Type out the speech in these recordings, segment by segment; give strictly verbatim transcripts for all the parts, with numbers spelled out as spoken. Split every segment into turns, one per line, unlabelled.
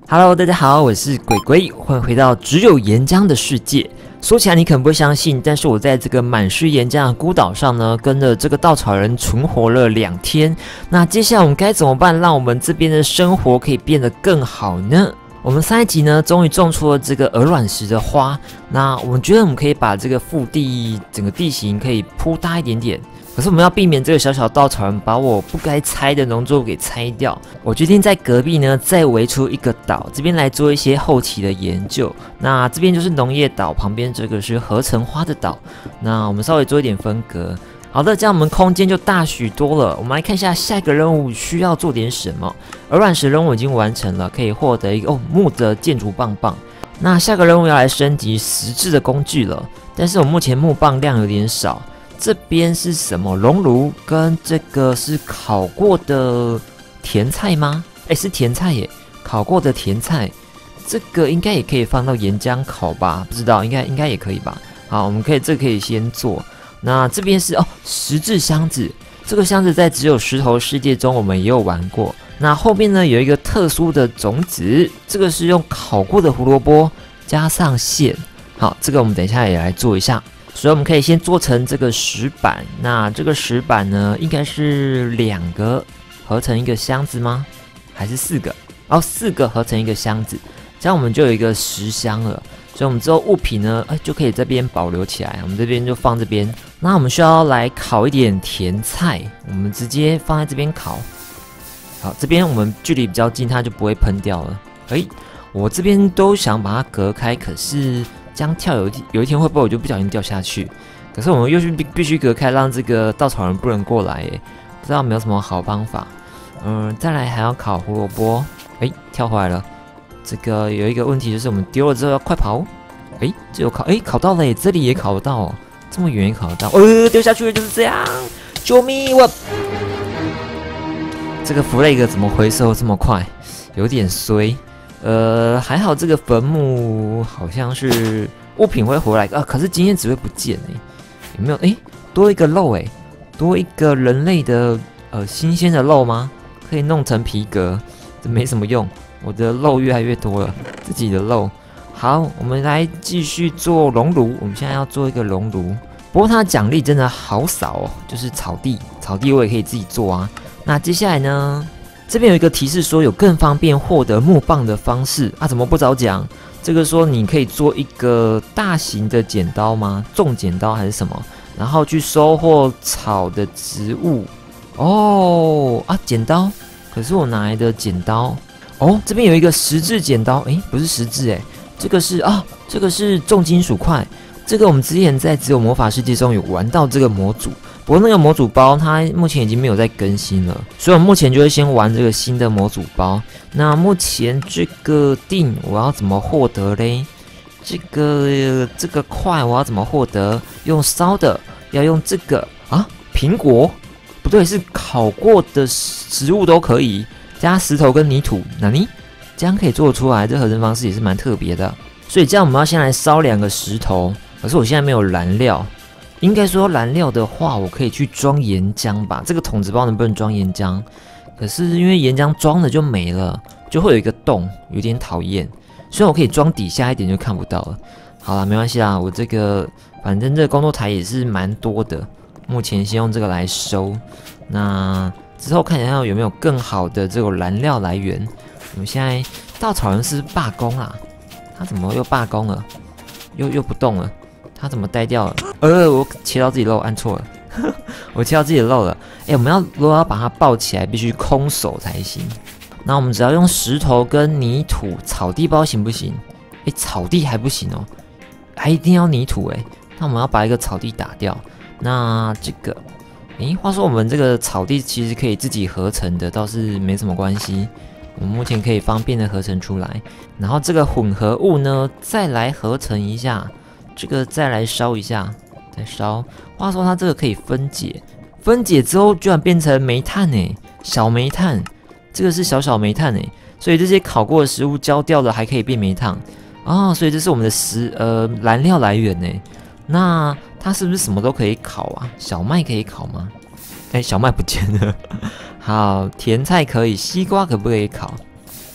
Hello， 大家好，我是鬼鬼，欢迎回到只有岩浆的世界。说起来你可能不会相信，但是我在这个满是岩浆的孤岛上呢，跟着这个稻草人存活了两天。那接下来我们该怎么办，让我们这边的生活可以变得更好呢？我们上一集呢，终于种出了这个鹅卵石的花。那我们觉得我们可以把这个腹地整个地形可以铺大一点点。可是我们要避免这个小小稻草人把我不该拆的农作物给拆掉。我决定在隔壁呢再围出一个岛，这边来做一些后期的研究。那这边就是农业岛，旁边这个是合成花的岛。那我们稍微做一点分隔。好的，这样我们空间就大许多了。我们来看一下下一个任务需要做点什么。鹅卵石任务已经完成了，可以获得一个哦木的建筑棒棒。那下个任务要来升级石质的工具了，但是我目前木棒量有点少。这边是什么？熔炉跟这个是烤过的甜菜吗？哎，是甜菜耶，烤过的甜菜，这个应该也可以放到岩浆烤吧？不知道，应该应该也可以吧？好，我们可以这个可以先做。那这边是哦，石质箱子，这个箱子在只有石头世界中我们也有玩过。那后面呢有一个特殊的种子，这个是用烤过的胡萝卜加上线。好，这个我们等一下也来做一下。所以我们可以先做成这个石板，那这个石板呢，应该是两个合成一个箱子吗？还是四个？哦，四个合成一个箱子，这样我们就有一个石箱了。所以我们之后物品呢，哎，就可以这边保留起来。我们这边就放这边。那我们需要来烤一点甜菜，我们直接放在这边烤。好，这边我们距离比较近，它就不会喷掉了。哎，我这边都想把它隔开，可是这样跳有一有一天会不会我就不小心掉下去？可是我们又是必必须隔开，让这个稻草人不能过来耶。不知道有没有什么好方法？嗯，再来还要烤胡萝卜。哎，跳回来了。这个有一个问题就是我们丢了之后要快跑。哎，这有烤，哎，烤到了耶，这里也烤得到哦，这么远也烤得到。呃，丢下去了就是这样，救命！我这个 flag 怎么回收这么快？有点衰。呃，还好这个坟墓好像是物品会回来啊，可是今天只会不见哎，有没有？哎，多一个肉哎，多一个人类的呃新鲜的肉吗？可以弄成皮革，这没什么用。我的肉越来越多了，自己的肉。好，我们来继续做熔炉。我们现在要做一个熔炉，不过它的奖励真的好少哦，就是草地，草地我也可以自己做啊。那接下来呢？这边有一个提示说有更方便获得木棒的方式啊，怎么不早讲？这个说你可以做一个大型的剪刀吗？重剪刀还是什么？然后去收获草的植物。哦啊，剪刀，可是我哪来的剪刀？哦，这边有一个石质剪刀，诶，不是石质诶，这个是啊，这个是重金属块。这个我们之前在只有魔法世界中有玩到这个模组。不过那个模组包它目前已经没有在更新了，所以我目前就会先玩这个新的模组包。那目前这个锭我要怎么获得嘞？这个、呃、这个块我要怎么获得？用烧的，要用这个啊？苹果？不对，是烤过的食物都可以，加石头跟泥土。哪里？这样可以做得出来，这合成方式也是蛮特别的。所以这样我们要先来烧两个石头，可是我现在没有燃料。应该说燃料的话，我可以去装岩浆吧。这个桶子包能不能装岩浆？可是因为岩浆装了就没了，就会有一个洞，有点讨厌。虽然我可以装底下一点就看不到了。好啦，没关系啦，我这个反正这个工作台也是蛮多的，目前先用这个来收。那之后看一下有没有更好的这种燃料来源。我们现在稻草人是罢工啦，他怎么又罢工了？又又不动了？他怎么呆掉了？呃，我切到自己肉，按错了，我切到自己的肉了。哎，我们要如果要把它抱起来，必须空手才行。那我们只要用石头跟泥土，草地包行不行？哎，草地还不行哦，还一定要泥土哎。那我们要把一个草地打掉。那这个，哎，话说我们这个草地其实可以自己合成的，倒是没什么关系。我们目前可以方便的合成出来。然后这个混合物呢，再来合成一下。这个再来烧一下，再烧。话说它这个可以分解，分解之后居然变成煤炭诶，小煤炭。这个是小小煤炭诶，所以这些烤过的食物焦掉了还可以变煤炭啊、哦，所以这是我们的食呃燃料来源诶。那它是不是什么都可以烤啊？小麦可以烤吗？哎，小麦不见了。好，甜菜可以，西瓜可不可以烤？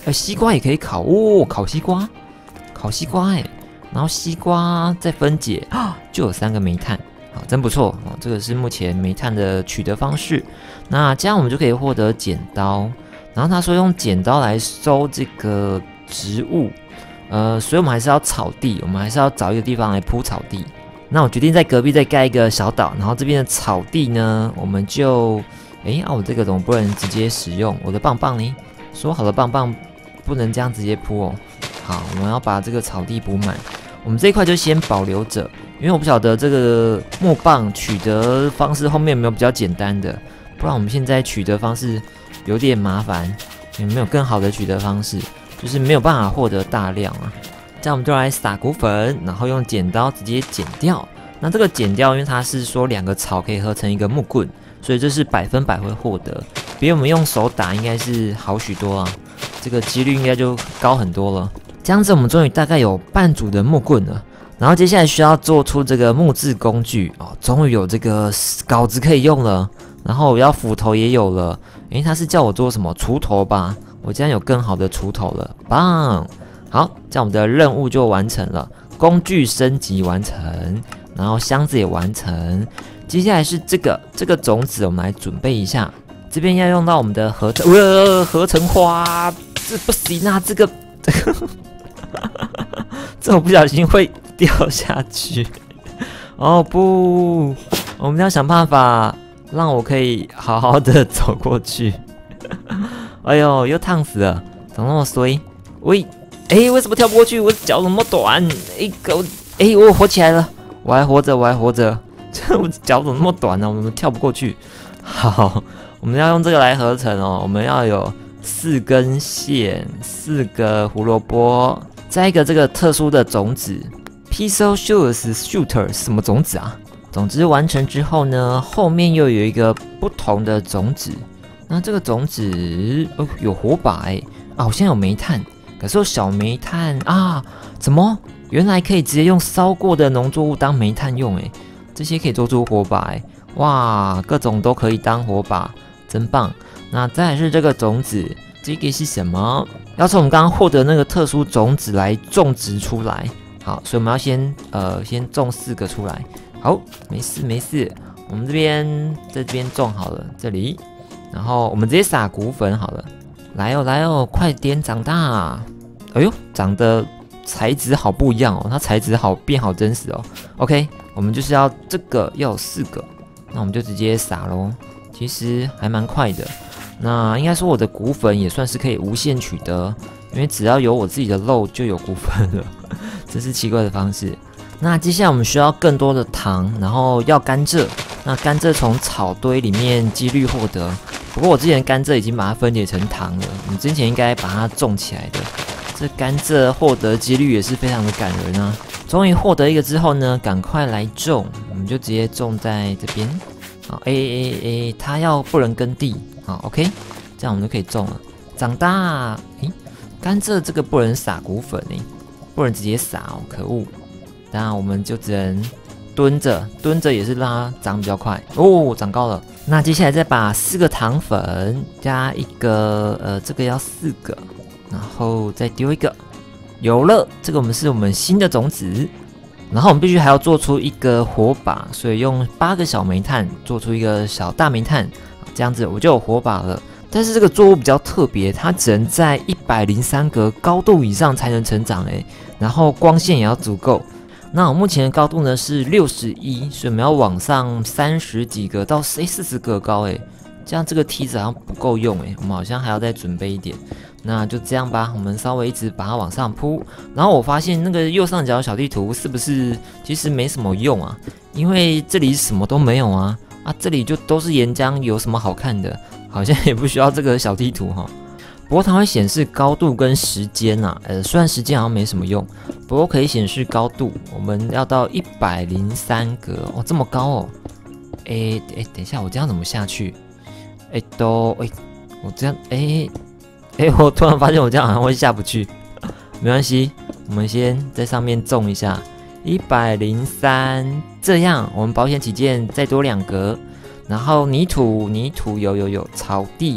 呃，西瓜也可以烤哦，烤西瓜，烤西瓜哎，然后西瓜再分解啊，就有三个煤炭，好，真不错哦。这个是目前煤炭的取得方式。那这样我们就可以获得剪刀，然后他说用剪刀来收这个植物，呃，所以我们还是要草地，我们还是要找一个地方来铺草地。那我决定在隔壁再盖一个小岛，然后这边的草地呢，我们就，哎，啊，我这个怎么不能直接使用？我的棒棒呢？说好的棒棒不能这样直接铺哦。好，我们要把这个草地补满。我们这一块就先保留着，因为我不晓得这个木棒取得方式后面有没有比较简单的，不然我们现在取得方式有点麻烦。有没有更好的取得方式？就是没有办法获得大量啊。这样我们就来撒骨粉，然后用剪刀直接剪掉。那这个剪掉，因为它是说两个草可以合成一个木棍，所以这是百分百会获得，比我们用手打应该是好许多啊。这个几率应该就高很多了。这样子我们终于大概有半组的木棍了，然后接下来需要做出这个木质工具哦，终于有这个镐子可以用了，然后我要斧头也有了。诶，他是叫我做什么锄头吧？我这样有更好的锄头了，棒！好，这样我们的任务就完成了，工具升级完成，然后箱子也完成。接下来是这个这个种子，我们来准备一下。这边要用到我们的合成，呃，合成花，这不行啊，这个这个，这我不小心会掉下去。哦不，我们要想办法让我可以好好的走过去。哎呦，又烫死了，怎么那么衰？喂，哎，为什么跳不过去？我脚怎么短？哎，狗，哎，我活起来了，我还活着，我还活着。这我脚怎么那么短呢？我们跳不过去。好，我们要用这个来合成哦。我们要有四根线，四个胡萝卜，再一个这个特殊的种子 ，Pixel Shoots Shooter 是什么种子啊？总之完成之后呢，后面又有一个不同的种子。那这个种子哦，有火把哎，啊，好像有煤炭，可是有小煤炭啊，怎么？原来可以直接用烧过的农作物当煤炭用哎，这些可以做出火把哎，哇，各种都可以当火把，真棒。那再来是这个种子，这个是什么？要从我们刚刚获得那个特殊种子来种植出来。好，所以我们要先呃先种四个出来。好，没事没事，我们这边在这边种好了，这里。然后我们直接撒骨粉好了，来哦来哦，快点长大！哎呦，长得材质好不一样哦，它材质好变好真实哦。OK， 我们就是要这个要有四个，那我们就直接撒咯。其实还蛮快的。那应该说我的骨粉也算是可以无限取得，因为只要有我自己的肉就有骨粉了，这是奇怪的方式。那接下来我们需要更多的糖，然后要甘蔗。那甘蔗从草堆里面几率获得，不过我之前甘蔗已经把它分解成糖了，我们之前应该把它种起来的。这甘蔗获得几率也是非常的感人啊！终于获得一个之后呢，赶快来种，我们就直接种在这边。好，诶诶诶，它要不能耕地，好 ，OK， 这样我们就可以种了。长大，诶，甘蔗这个不能撒骨粉诶，不能直接撒哦，可恶！当然我们就只能蹲着，蹲着也是让它长比较快哦，长高了。那接下来再把四个糖粉加一个，呃，这个要四个，然后再丢一个，有了，这个我们是我们新的种子。然后我们必须还要做出一个火把，所以用八个小煤炭做出一个小大煤炭，这样子我就有火把了。但是这个作物比较特别，它只能在一百零三格高度以上才能成长诶，然后光线也要足够。那我目前的高度呢是六十一，所以我们要往上三十几个到诶四十个高诶，这样这个梯子好像不够用诶，我们好像还要再准备一点。那就这样吧，我们稍微一直把它往上铺。然后我发现那个右上角的小地图是不是其实没什么用啊？因为这里什么都没有啊，啊这里就都是岩浆，有什么好看的？好像也不需要这个小地图哈。不过它会显示高度跟时间啊，呃，虽然时间好像没什么用，不过可以显示高度。我们要到一百零三格哦，这么高哦。诶诶，等一下，我这样怎么下去？诶，都诶，我这样诶。哎，我突然发现我这样好像会下不去，没关系，我们先在上面种一下，一百零三，这样我们保险起见再多两格，然后泥土泥土有有有草地，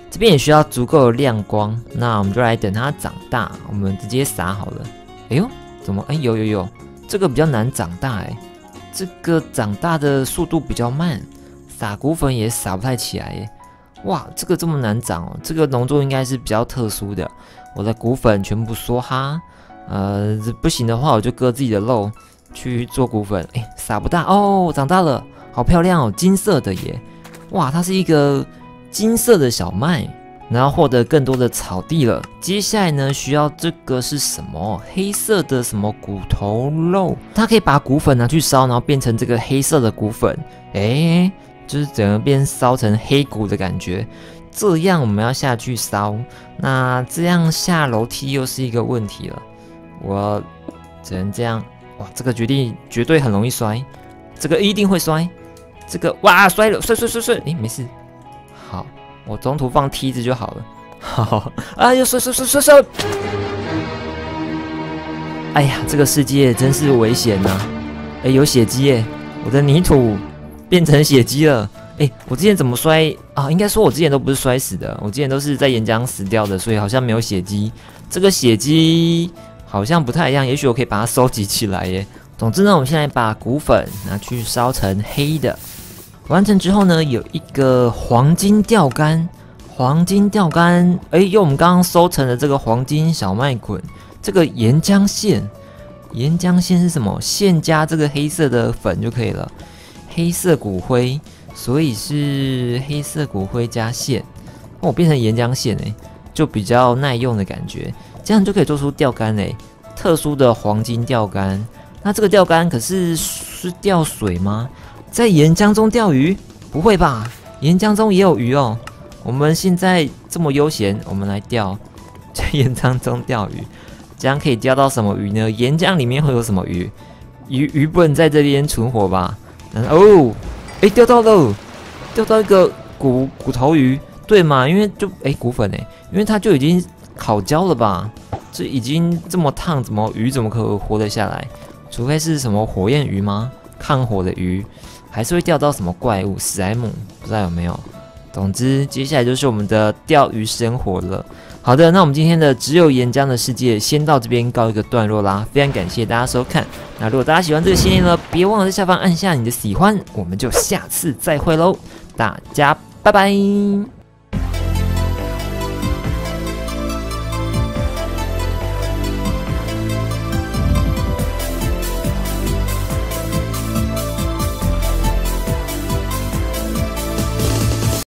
这边也需要足够的亮光，那我们就来等它长大，我们直接撒好了。哎呦，怎么？哎，有有有，这个比较难长大哎，这个长大的速度比较慢，撒骨粉也撒不太起来耶。哇，这个这么难长哦，这个农作应该是比较特殊的。我的骨粉全部梭哈，呃，不行的话我就割自己的肉去做骨粉。哎，撒不大哦，长大了，好漂亮哦，金色的耶。哇，它是一个金色的小麦，然后获得更多的草地了。接下来呢，需要这个是什么？黑色的什么骨头肉？它可以把骨粉拿去烧，然后变成这个黑色的骨粉。哎，就是整个变烧成黑骨的感觉。这样我们要下去烧，那这样下楼梯又是一个问题了。我只能这样。哇，这个决定绝对很容易摔，这个一定会摔。这个哇，摔了，摔摔摔摔，诶，没事。好，我中途放梯子就好了。好，哎呦，摔摔摔摔摔！哎呀，这个世界真是危险呐！哎，有血迹耶，我的泥土变成血迹了。哎，我之前怎么摔啊？应该说我之前都不是摔死的，我之前都是在岩浆死掉的，所以好像没有血迹。这个血迹好像不太一样，也许我可以把它收集起来耶。总之呢，我们现在把骨粉拿去烧成黑的。完成之后呢，有一个黄金钓竿，黄金钓竿，哎，用我们刚刚收成的这个黄金小麦捆，这个岩浆线，岩浆线是什么？线加这个黑色的粉就可以了，黑色骨灰。所以是黑色骨灰加线，哦，变成岩浆线哎，就比较耐用的感觉，这样就可以做出钓竿哎，特殊的黄金钓竿。那这个钓竿可是是钓水吗？在岩浆中钓鱼？不会吧，岩浆中也有鱼哦。我们现在这么悠闲，我们来钓，在岩浆中钓鱼，这样可以钓到什么鱼呢？岩浆里面会有什么鱼？鱼鱼不能在这边存活吧？哦。哎，钓到了，钓到一个骨骨头鱼，对嘛？因为就哎骨粉哎，因为它就已经烤焦了吧？这已经这么烫，怎么鱼怎么可以活得下来？除非是什么火焰鱼吗？抗火的鱼，还是会钓到什么怪物史莱姆？不知道有没有？总之，接下来就是我们的钓鱼生活了。好的，那我们今天的只有岩浆的世界先到这边告一个段落啦。非常感谢大家收看。那如果大家喜欢这个系列呢，别忘了在下方按下你的喜欢，我们就下次再会喽，大家拜拜。